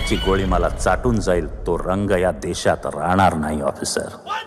गोळी मला चाटून जाईल तो रंग या देशात राहणार नाही ऑफिसर.